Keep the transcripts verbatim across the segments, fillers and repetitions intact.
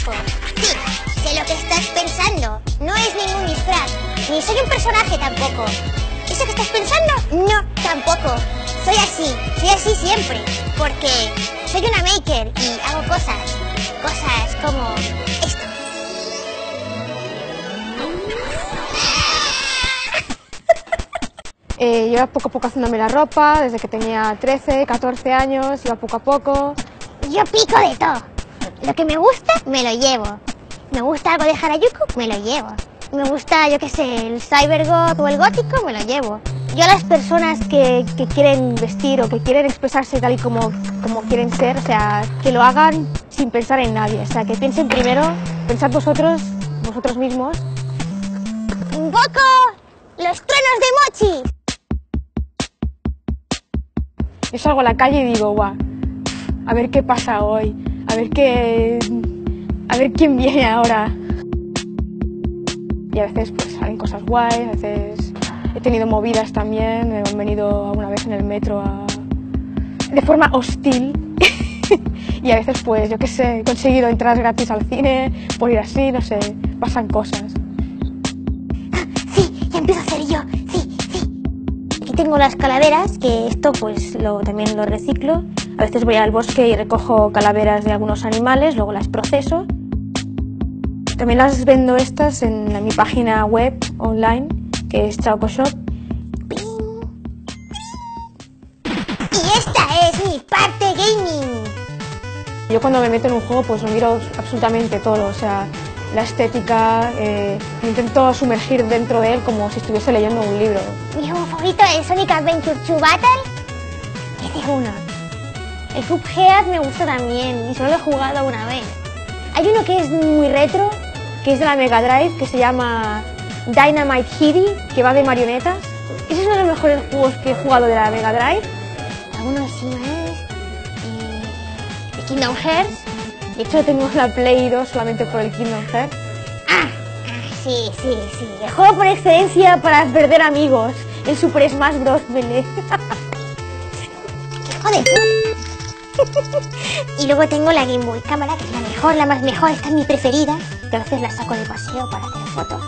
poco. Sí, sé lo que estás pensando. No es ningún disfraz, ni soy un personaje tampoco. ¿Eso que estás pensando? No, tampoco. Soy así, soy así siempre. Porque soy una maker y hago cosas. Cosas como esto. Eh, llevo poco a poco haciéndome la ropa, desde que tenía trece, catorce años, iba poco a poco. Yo pico de todo. Lo que me gusta, me lo llevo. Me gusta algo de Harajuku, me lo llevo. Me gusta, yo qué sé, el cybergoth o el gótico, me lo llevo. Yo a las personas que, que quieren vestir o que quieren expresarse tal y como, como quieren ser, o sea, que lo hagan sin pensar en nadie. O sea, que piensen primero, pensad vosotros, vosotros mismos. ¡Invoco los truenos de Mochi! Yo salgo a la calle y digo, guau, a ver qué pasa hoy, a ver qué, a ver quién viene ahora. Y a veces pues salen cosas guays, a veces he tenido movidas también, he venido alguna vez en el metro a, de forma hostil. Y a veces pues yo qué sé, he conseguido entradas gratis al cine por ir así, no sé, pasan cosas. Sí, ya empiezo a hacer yo, sí, sí. Aquí tengo las calaveras, que esto pues lo, también lo reciclo. A veces voy al bosque y recojo calaveras de algunos animales, luego las proceso. También las vendo estas en, en mi página web online, que es Chaoko Shop. Y esta es mi parte gaming. Yo cuando me meto en un juego pues lo miro absolutamente todo, o sea, la estética, eh, intento sumergir dentro de él como si estuviese leyendo un libro. Mi juego favorito es Sonic Adventure dos Battle. Ese es uno. El Cuphead me gusta también y solo lo he jugado una vez. Hay uno que es muy retro, que es de la Mega Drive, que se llama Dynamite Headdy, que va de marionetas. Ese es uno de los mejores juegos que he jugado de la Mega Drive. Algunos sí más. Eh, Kingdom Hearts. De hecho tengo la Play dos solamente por el Kingdom Hearts. Ah, ah, sí, sí, sí. El juego por excelencia para perder amigos. El Super Smash Bros. Melee. ¡Hijo de puta! Y luego tengo la Game Boy Cámara, que es la mejor, la más mejor, esta es mi preferida, que a veces la saco de paseo para hacer fotos.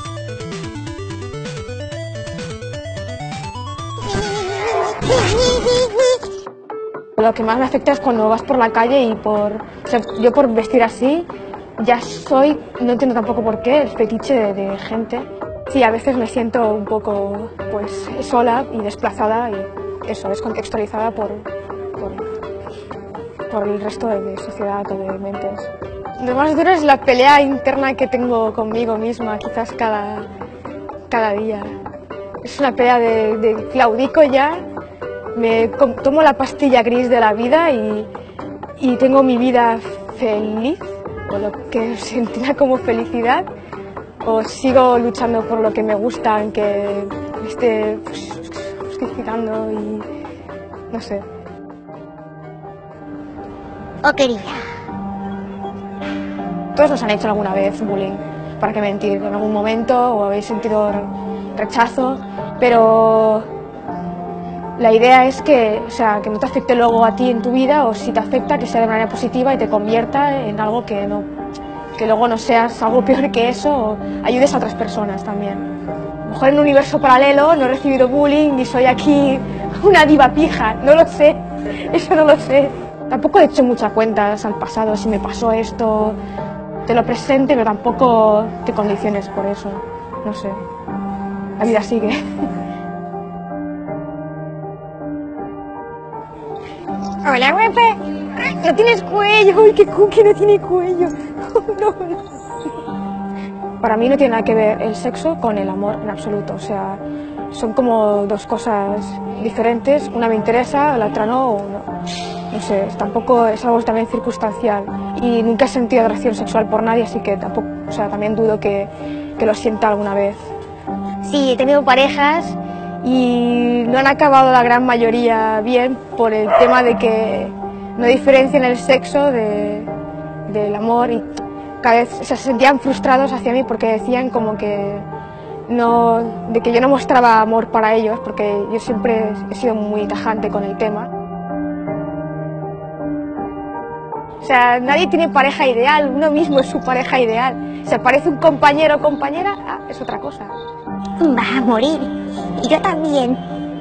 Lo que más me afecta es cuando vas por la calle y por... O sea, yo por vestir así ya soy, no entiendo tampoco por qué, el fetiche de, de gente. Sí, a veces me siento un poco pues sola y desplazada y eso, descontextualizada por... por por el resto de, de sociedad o de mentes. Lo más duro es la pelea interna que tengo conmigo misma, quizás cada, cada día. Es una pelea de, de claudico ya, me tomo la pastilla gris de la vida y, y tengo mi vida feliz, o lo que sentirá como felicidad, o sigo luchando por lo que me gusta, aunque me esté pues, justificando y no sé. Oh, querida. Todos nos han hecho alguna vez bullying, para qué mentir, en algún momento o habéis sentido rechazo, pero la idea es que, o sea, que no te afecte luego a ti en tu vida, o si te afecta, que sea de manera positiva y te convierta en algo que, no, que luego no seas algo peor que eso, o ayudes a otras personas también. A lo mejor en un universo paralelo no he recibido bullying y soy aquí una diva pija, no lo sé, eso no lo sé. Tampoco he hecho muchas cuentas al pasado, si me pasó esto, te lo presente, pero tampoco te condiciones por eso, no sé, la vida sigue. Hola, guapa. No tienes cuello, uy, qué cookie, no tiene cuello. No, no. Para mí no tiene nada que ver el sexo con el amor en absoluto, o sea, son como dos cosas diferentes, una me interesa, la otra no, o no. No sé, tampoco es algo también circunstancial y nunca he sentido atracción sexual por nadie, así que tampoco, o sea, también dudo que, que lo sienta alguna vez. Sí, he tenido parejas y no han acabado la gran mayoría bien por el tema de que no diferencian el sexo de, del amor y cada vez se sentían frustrados hacia mí porque decían como que no, de que yo no mostraba amor para ellos porque yo siempre he sido muy tajante con el tema. O sea, nadie tiene pareja ideal, uno mismo es su pareja ideal. Si aparece un compañero o compañera, ah, es otra cosa. Vas a morir. Y yo también.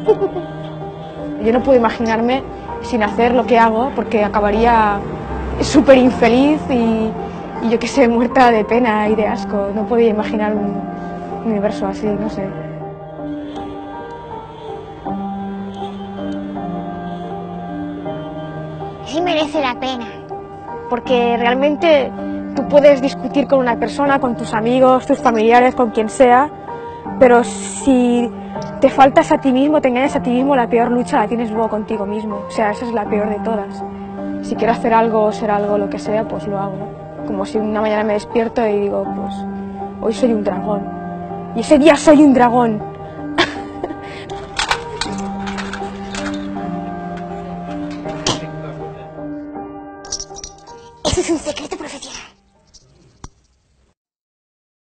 Yo no puedo imaginarme sin hacer lo que hago porque acabaría súper infeliz y, y yo qué sé, muerta de pena y de asco. No podía imaginar un universo así, no sé. Sí merece la pena. Porque realmente tú puedes discutir con una persona, con tus amigos, tus familiares, con quien sea, pero si te faltas a ti mismo, te engañas a ti mismo, la peor lucha la tienes luego contigo mismo. O sea, esa es la peor de todas. Si quiero hacer algo o ser algo, lo que sea, pues lo hago. Como si una mañana me despierto y digo, pues hoy soy un dragón. Y ese día soy un dragón. Eso es un secreto profesional.